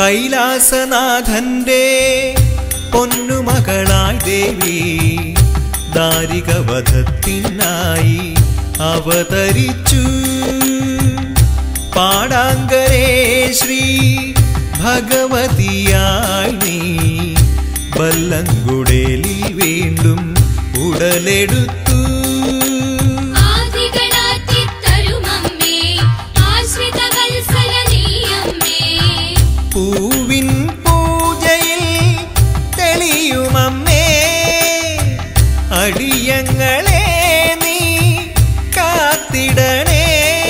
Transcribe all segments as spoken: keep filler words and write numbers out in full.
കൈലാസനാഥന്റെ പൊന്നുമകളായി ദേവി ദാരികവധത്തിനായി അവതരിച്ചു. പാടാങ്കരേ ശ്രീ ഭഗവതിയായി നീ ബല്ലങ്കുടേലിൽ വീണ്ടും ഉടലെടുത്തു. പൂവിൻ പൂജയിൽ തെളിയുമമ്മേ അടിയങ്ങളെ നീ കാത്തിടണേ.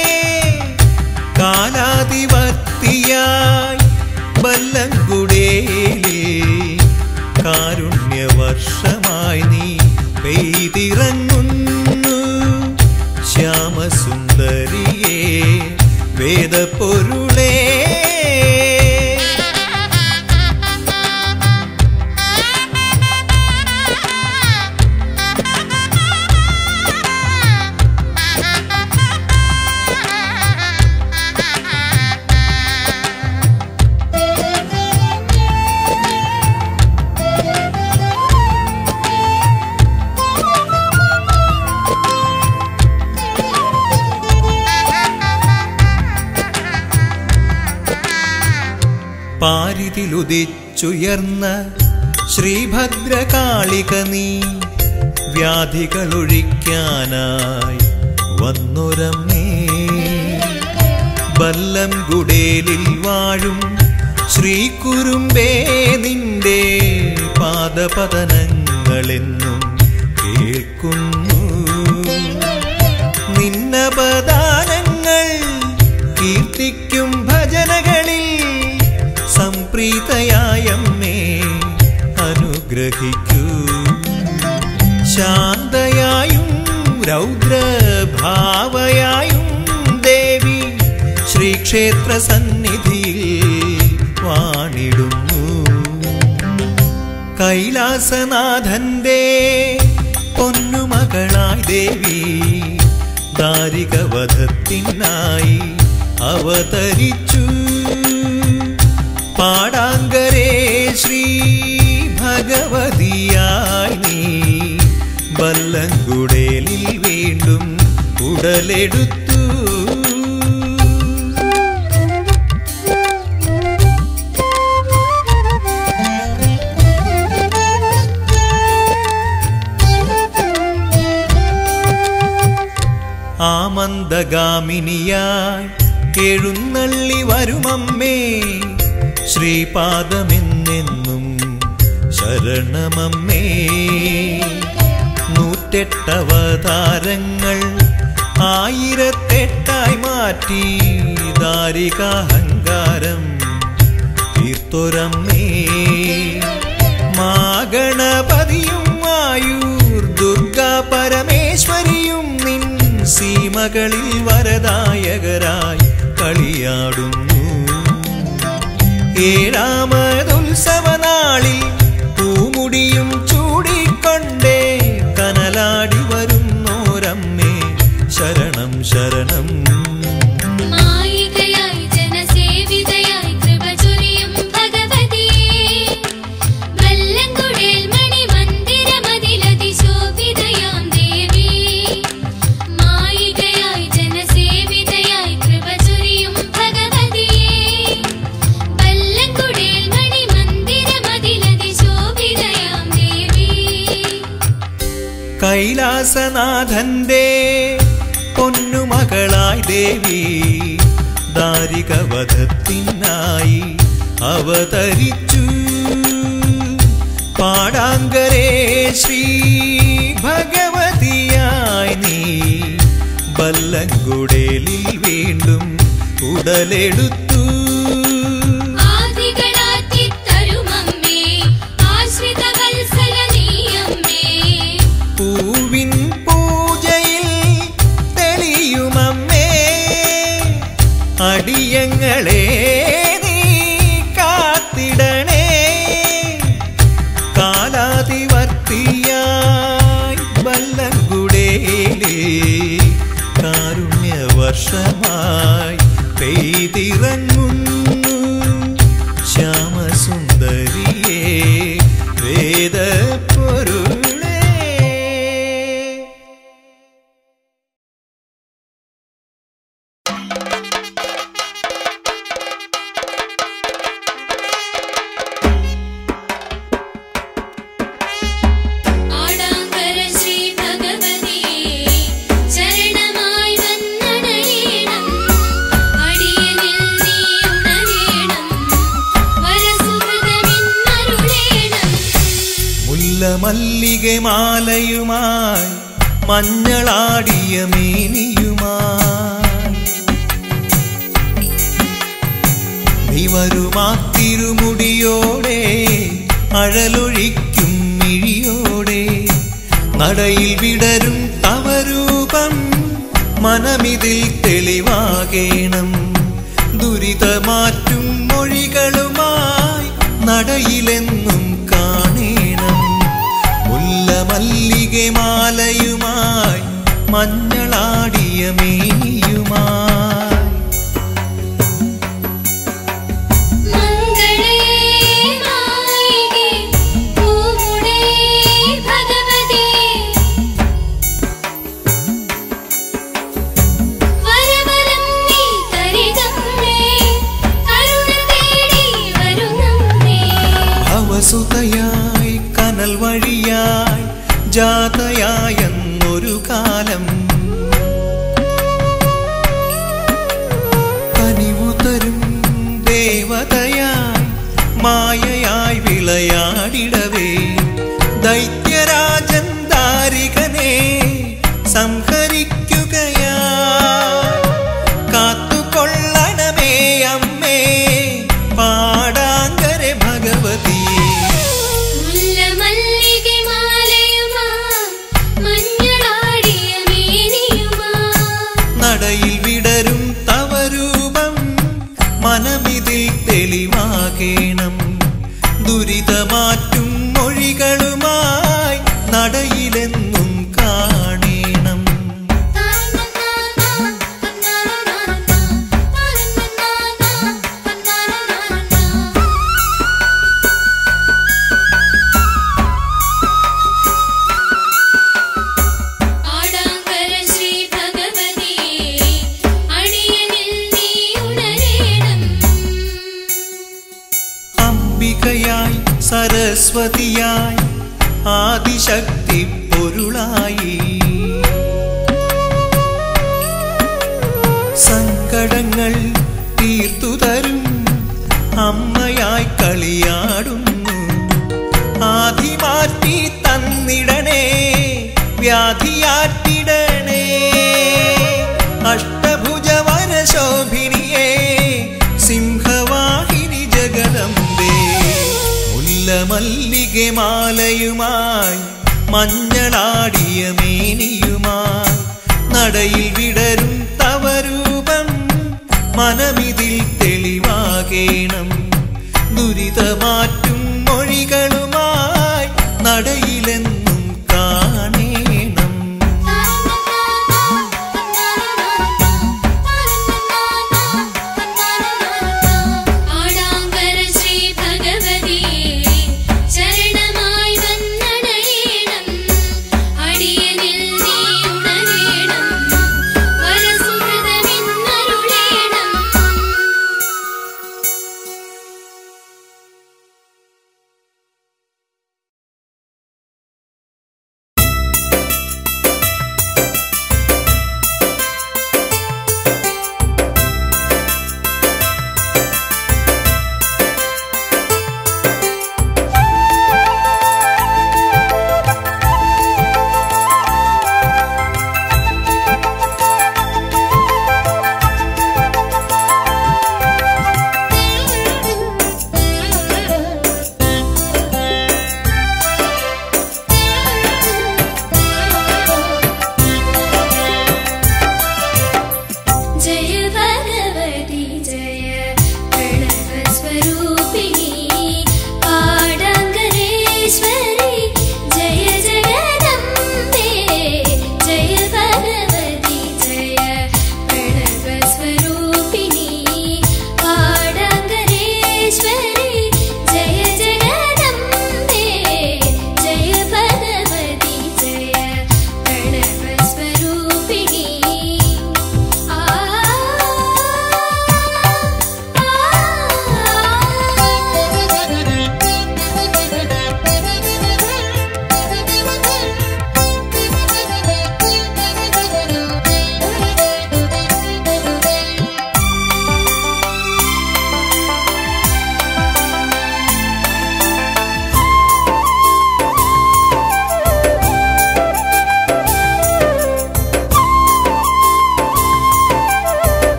കാലാധിപത്യയായി ബല്ലങ്കുടേലേ കാരുണ്യവർഷമായി നീ പെയ്തിറങ്ങുന്നു. ശ്യാമസുന്ദരിയേ വേദപ്പൊരുളേ പാരിതിലുദിച്ചുയർന്ന ശ്രീഭദ്രകാളിക നീ വ്യാധികളൊഴിക്കാനായി വന്നൊരമ്മേ. ബല്ലംകുടേലിൽ വാഴും ശ്രീകുരുമ്പേ നിന്റെ പാദപതനങ്ങളെന്നും കേൾക്കുന്നു. നിന്നപദാനങ്ങൾ കീർത്തിക്കും ഭജനകളിൽ സംപ്രീതയായമ്മേ അനുഗ്രഹിക്കൂ. ശാന്തയായും രൗദ്രഭാവയായും ദേവി ശ്രീക്ഷേത്ര സന്നിധിയിൽ വാണിടുന്നു. കൈലാസനാഥന്റെ പൊന്നുമകളായി ദേവി ദാരികവധത്തിനായി അവതരിച്ചു. പാടാങ്കരേ ശ്രീ ഭഗവതിയായി നീ ബല്ലങ്കുടേലിൽ വീണ്ടും ഉടലെടുത്തു. ആമന്ദഗാമിനിയായി എഴുന്നള്ളി വരുമമ്മേ ശ്രീപാദമെന്നെന്നും ശരണമമ്മേ. നൂറ്റെട്ടവതാരങ്ങൾ ആയിരത്തെട്ടായി മാറ്റി ദാരികാഹങ്കാരം തീർത്തൊരമ്മേ. മാഗണപതിയും ആയൂർ ദുർഗാ പരമേശ്വരിയും നിൻ സീമകളിൽ വരദായകരായി കളിയാടുന്നു. ഏഴാമതുത്സവനാളിൽ പൂമുടിയും ചൂടിക്കൊണ്ടേ കനലാടി വരുന്നോരമ്മേ ശരണം ശരണം. കൈലാസനാഥന്റെ പൊന്നുമകളായി ദേവി ദാരികവധത്തിനായി അവതരിച്ചു. പാടാങ്കരേ ശ്രീ ഭഗവതിയായി നീ ബല്ലങ്കുടേലിൽ വീണ്ടും ഉടലെടുത്തു. പൂവിൻ പൂജയിൽ തെളിയുമമ്മേ അടിയങ്ങളെ നീ കാത്തിടണേ. കാലാധിപത്യയായി ബല്ലങ്കുടേലേ കാരുണ്യവർഷമായി പെയ്തിറ മുല്ലമല്ലികമാലയുമായി മഞ്ഞളാടിയ മേനിയുമായി നീ വരുമാ തിരുമുടിയോടെ അഴലൊഴിക്കും മിഴിയോടെ നടയിൽ വിടരും തവരൂപം മനമിതിൽ തെളിവാകേണം ദുരിതമാറ്റും മൊഴികളുമായി നടയിലെന്നും കാണേണം മുല്ലമല്ലികമാലയുമായി മഞ്ഞളാടിയ മേനിയുമായി സുതയായി കനൽ വഴിയായി ജാതയായെന്നൊരു കാലം കനിവുതരും ദേവതയായി മായയായി വിളയാടിടവേ ദൈത്യരാജൻ ദാരികനെ സംഹരിക്കുകയായി കാത്തുകൊള്ളണമേ അമ്മേ പാടാങ്കരെ ഭഗവതി നടയിൽ വിടരും തവരൂപം മനമിതിൽ തെളിവാകേണം ദുരിതമാറ്റും മൊഴികളുമായി നടയിലെന്നും കാണേണം അംബികയായി സരസ്വതിയായി ആദിശക്തി പൊരുളായി സങ്കടങ്ങൾ തീർത്തുതരും അമ്മയായി കളിയാടുന്നു ആദിമാറ്റി തന്നിടണേ വ്യാധിയാറ്റിടണേ അഷ്ടഭുജവരശോഭിനിയേ സിംഹവാഹിനി ജഗദംബേ മുല്ലമല്ലികമാലയുമായി മഞ്ഞളാടിയ മേനിയുമായി നടയിൽ വിടരും തവരൂപം മനമിതിൽ തെളിവാകേണം ദുരിതമാറ്റും മൊഴികളുമായി നടയിലെന്നും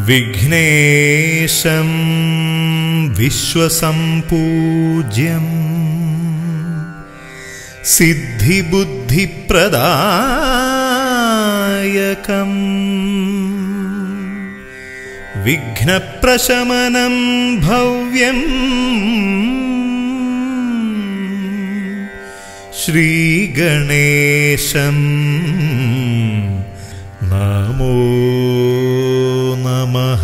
വിഘ്നേശം വിശ്വസംപൂജ്യം സിദ്ധിബുദ്ധിപ്രദായകം വിഘ്നപ്രശമനം ഭവ്യം ശ്രീഗണേശം നമോ നമഃ.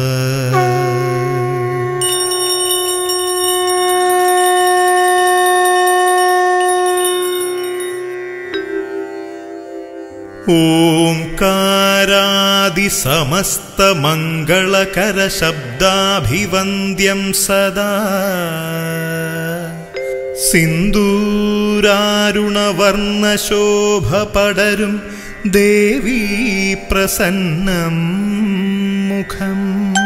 ഓംകാരാദിസമസ്തമംഗളകരശബ്ദാഭിവന്ദ്യം സദാ സിന്ദൂരാരുണവർണ്ണശോഭപടരും ദേവീ പ്രസന്നം മുഖം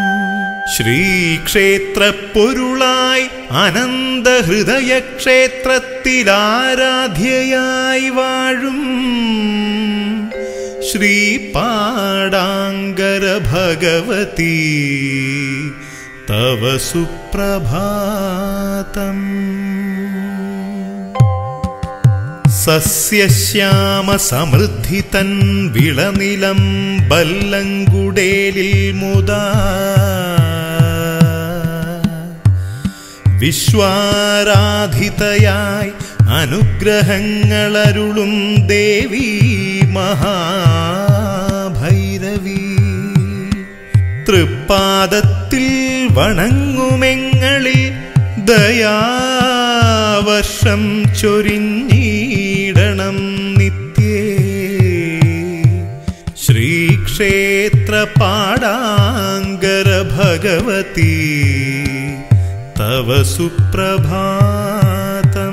ശ്രീക്ഷേത്രപ്പൊരുളായി അനന്തഹൃദയക്ഷേത്രത്തിലാരാധ്യയായി വാഴും ശ്രീപാടാംഗര ഭഗവതി തവ സുപ്രഭാതം. സസ്യശ്യാമസമൃദ്ധിതൻ വിളനിലം ബല്ലങ്കുടേലിൽ മുദാ വിശ്വാരാധിതയായി അനുഗ്രഹങ്ങളരുളും ദേവി മഹാഭൈരവി തൃപ്പാദത്തിൽ വണങ്ങുമെങ്ങളിൽ ദയാവർഷം ചൊരിഞ്ഞിടണം നിത്യേ ശ്രീക്ഷേത്ര പാടാംഗര ഭഗവതി തവ സുപ്രഭാതം.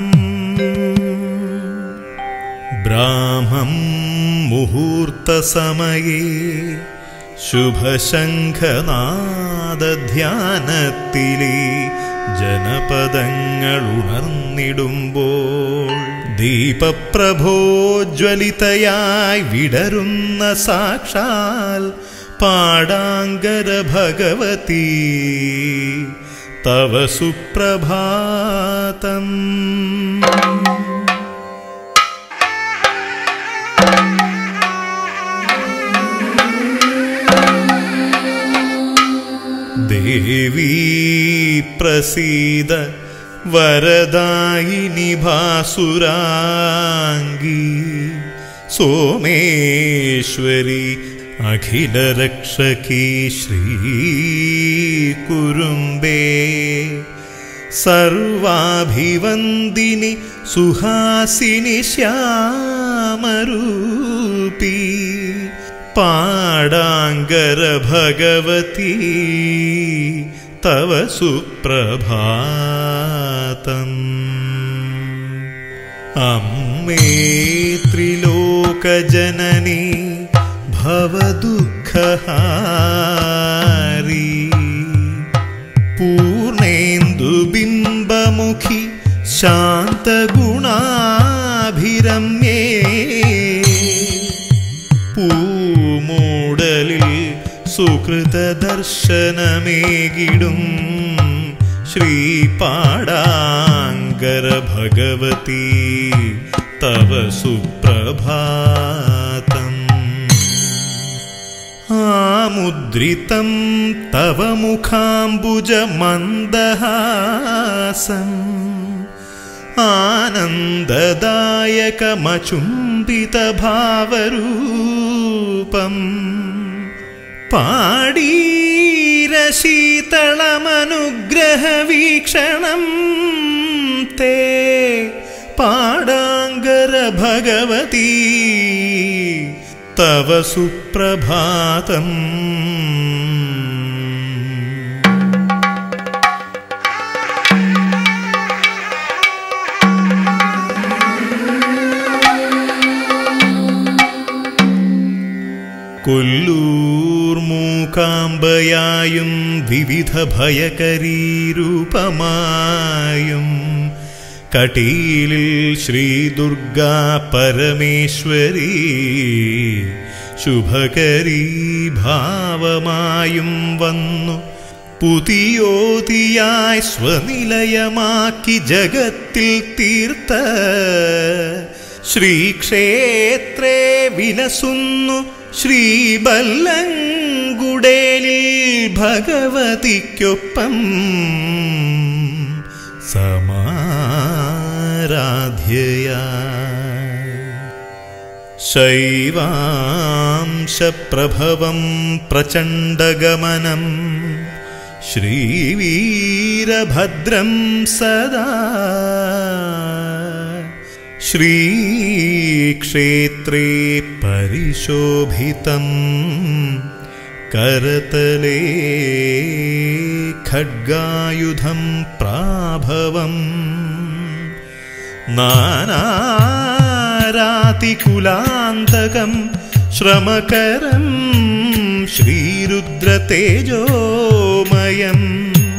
ബ്രാഹ്മം മുഹൂർത്തസമയേ ശുഭശംഖനാദധ്യാനത്തിലെ ജനപദങ്ങളുണർന്നിടുമ്പോൾ ദീപപ്രഭോജ്വലിതയായി വിടരുന്ന സാക്ഷാൽ പാടാംഗര ഭഗവതി തവ സുപ്രഭാതം. ദേവീ പ്രസീദ വരദായിനി ഭാസുരാംഗി സോമേശ്വരി അഖിലരക്ഷകീ ശ്രീകുരുംബേ സർവാഭിവന്ദിനി സുഹാസിനി ശ്യാമരൂപി പാടാംഗര ഭഗവതി തവ സുപ്രഭാതം. അമ്മേ ത്രിലോകജനനി ഭവദുഃഖഹാരി പൂർണേന്ദുബിംബമുഖി ശാന്തഗുണാഭിരമ്യേ പൂമൂടലിൽ സുകൃതദർശനമേകിടും ശ്രീപാടാംഗര ഭഗവതി തവ സുപ്രഭാതം. ആമുദ്രിതം തവ മുഖാംബുജമന്ദഹാസം ആനന്ദദായകമചുംബിതഭാവരൂപം പാടീരശീതളമനുഗ്രഹവീക്ഷണം തേ പാടാംഗര ഭഗവതി തവ സുപ്രഭാതം. കൊല്ലൂർ മൂകാംബയായും വിവിധ ഭയകരീരൂപമായും കടീലിൽ ശ്രീ ദുർഗാ പരമേശ്വരി ശുഭകരീ ഭാവമായും വന്നു പുതിയോതിയായി സ്വനിലയമാക്കി ജഗത്തിൽ തീർത്ത ശ്രീക്ഷേത്രേ വിലസുന്നു ശ്രീബല്ലങ്കുടേലിൽ ഭഗവതിക്കൊപ്പം സമാരാധ്യയായി ശൈവാംശപ്രഭവം പ്രചണ്ഡഗമനം ശ്രീവീരഭദ്രം സദാ ശ്രീക്ഷേത്രേ പരിശോഭിതം കരതലേ ഖഡ്ഗായുധം പ്രാഭവം നാനാരാതികുലാന്തകം ശ്രമകരം ശ്രീരുദ്രതേജോമയം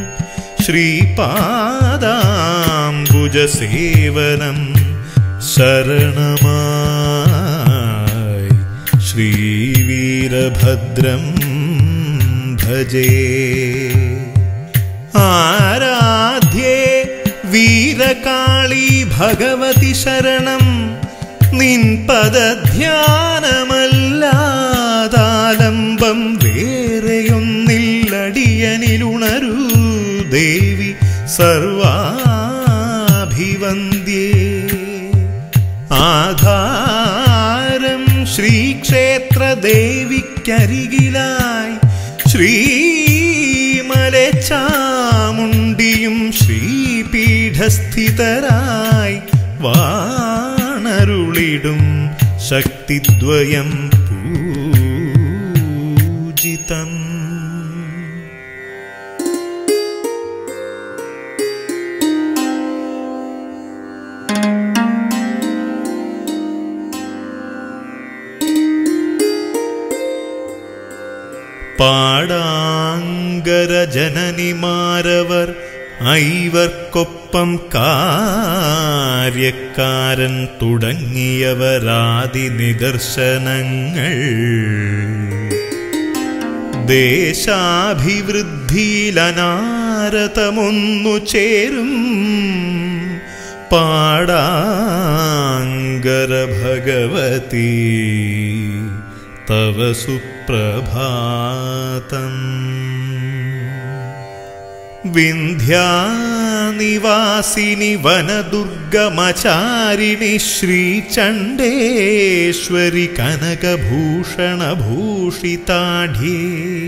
ശ്രീപാദാംബുജസേവനം ശരണമായി ശ്രീവീരഭദ്രം ഭജേ ആരാധ്യേ വീരകാളി ഭഗവതി ശരണം നിൻ പദധ്യാനമല്ലാതാലംബം വേറെയൊന്നില്ലടിയനിലുണരൂ ദേവി സർവാഭിവന്ദ്യേ ആധാരം ശ്രീക്ഷേത്രദേവിക്കരികിലായി ശ്രീമലച്ചാമുണ്ടിയും ശ്രീപീഠസ്ഥിതരായി വാണരുളിടും ശക്തിദ്വയം പൂജിതം പാടാങ്കരജനനിമാരവർ ഐവർക്കൊപ്പം കാര്യക്കാരൻ തുടങ്ങിയവരാദി നിദർശനങ്ങൾ ദേശാഭിവൃദ്ധിയിലനാരതമൊന്നു ചേരും പാടാങ്കര ഭഗവതി തവ സുപ്രഭാതം വിന്ധ്യാനിവാസിനി വനദുർഗമചാരിണി ശ്രീചണ്ഡേശ്വരി കനകഭൂഷണഭൂഷിതാഢ്യേ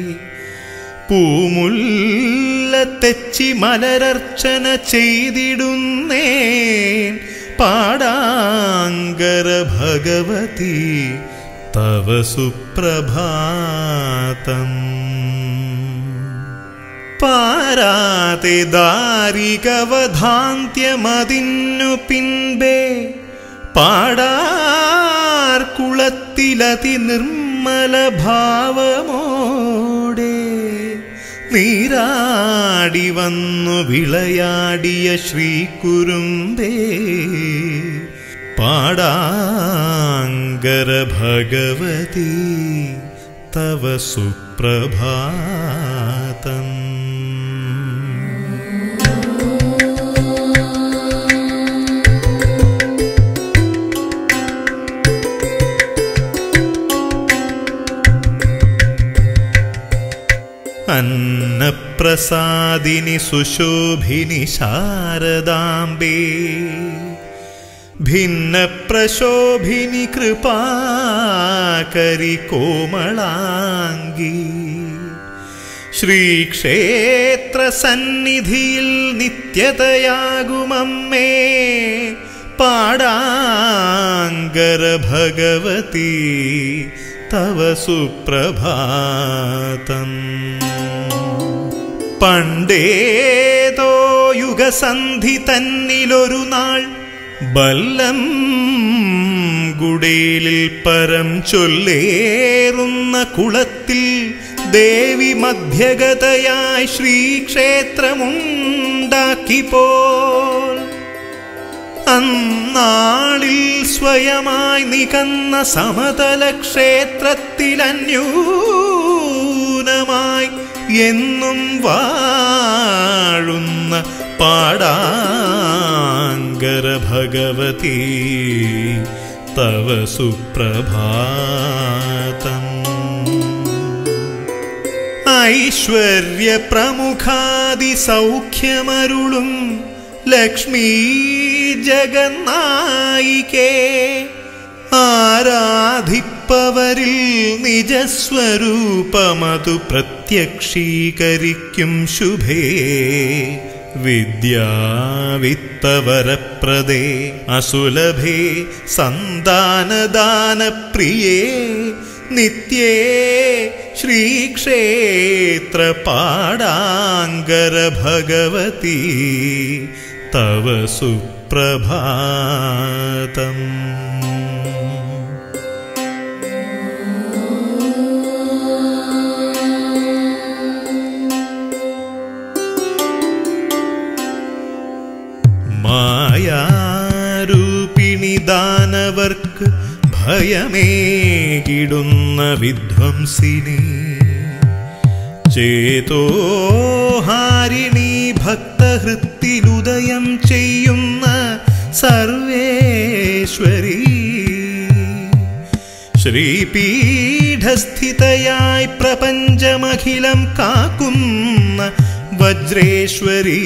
പൂമുല്ലത്തെച്ചി മലരർച്ചന ചെയ്തിടുന്നേൻ പാടാങ്കര ഭഗവതി തവ സുപ്രഭാതം പാരാതെ ദാരികവധാന്ത്യമതിന്നു പിൻപേ പാടാർ കുളത്തിലതി നിർമ്മല ഭാവമോടെ നീരാടി വന്നു വിളയാടിയ ശ്രീകുരുമ്പേ പാടാങ്കര ഭഗവതി തവ സുപ്രഭാതം അന്നപ്രസാദിനി സുശോഭിനി ശാരദാംബേ ഭിന്നപ്രശോഭിനി കൃപാകരി കോമളാംഗി ശ്രീക്ഷേത്ര സന്നിധിയിൽ നിത്യതയാകുമമ്മേ പാടാങ്കര ഭഗവതി തവ സുപ്രഭാതം പണ്ടേതോ യുഗസന്ധി തന്നിലൊരു നാൾ ബല്ലം ഗുഡേലിൽ പരം ചൊല്ലേറുന്ന കുളത്തിൽ ദേവി മധ്യഗതയായി ശ്രീക്ഷേത്രമുണ്ടാക്കിപ്പോൾ അന്നാളിൽ സ്വയമായി നികന്ന സമതല ക്ഷേത്രത്തിലന്യൂനമായി എന്നും വാഴുന്ന പാടാങ്കര ഭഗവതി തവ സുപ്രഭാതം. ഐശ്വര്യ പ്രമുഖാദി സൗഖ്യമരുളും ലക്ഷ്മീ ജഗന്നായികേ, ആരാധിപ്പവരിൽ നിജസ്വരൂപമതു പ്രത്യക്ഷീകരിക്കും ശുഭേ. വിദ്യാവിത്തവരപ്രദേ അസുലഭേ സന്താനദാനപ്രിയേ, നിത്യേ ശ്രീക്ഷേത്ര പാടാങ്കര ഭഗവതി തവ സുപ്രഭാതം. മായാരൂപിണി ദാനവർക്ക് ഭയമേകിടുന്ന വിധ്വംസിനി, ചേതോഹാരിണി ഭക്തഹൃത്തിലുദയം ചെയ്യുന്ന സർവേശ്വരി, ശ്രീപീഠസ്ഥിതയായി പ്രപഞ്ചമഖിലം കാക്കുന്ന വജ്രേശ്വരി,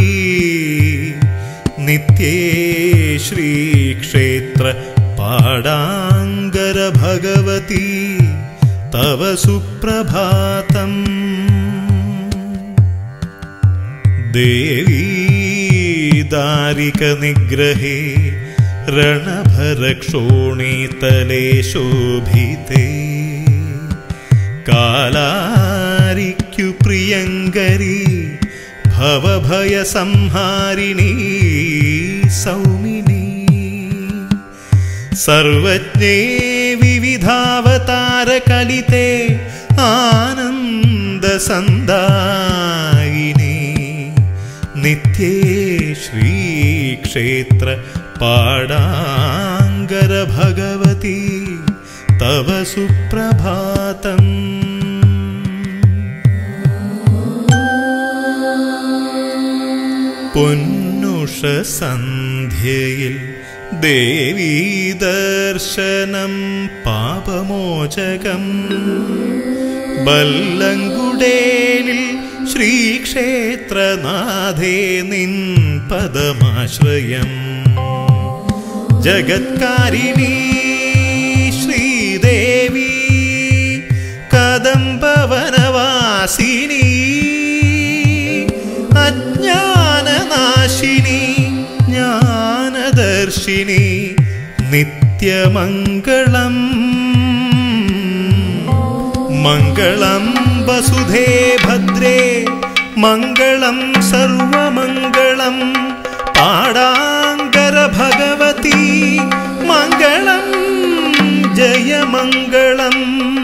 നിത്യേ ശ്രീക്ഷേത്ര പാടാങ്കര ഭഗവതി തവ സുപ്രഭാതം. ദേവീ ദാരിക നിഗ്രഹേ രണഭരക്ഷോണീതലേ ശോഭിതേ, കാലാരിക്കു പ്രിയങ്കരി ഭവഭയ സംഹാരിണീ സൗമിനി, സർവജ്ഞേ വിവിധാവതാരകലിതേ ആനന്ദസന്ദായിനി, നിത്യേ ശ്രീക്ഷേത്ര പാടാങ്കര ഭഗവതി തവ സുപ്രഭാതം. പൊന്നുഷ സന്ധ്യയിൽ ദേവീ ദർശനം പാപമോചകം, ബല്ലങ്കുടേലിൽ ശ്രീക്ഷേത്രനാഥേ നിൻ പദമാശ്രയം. ജഗത്കാരിണീ ശ്രീദേവി കദംബവനവാസിനി, അജ്ഞാനനാശിനി ജ്ഞാനദർശിനി, നിത്യമംഗളം. മംഗളം വസുധേ ഭദ്രേ മംഗളം സർവമംഗളം, പാടാങ്കര ഭഗവതി മംഗളം ജയമംഗളം.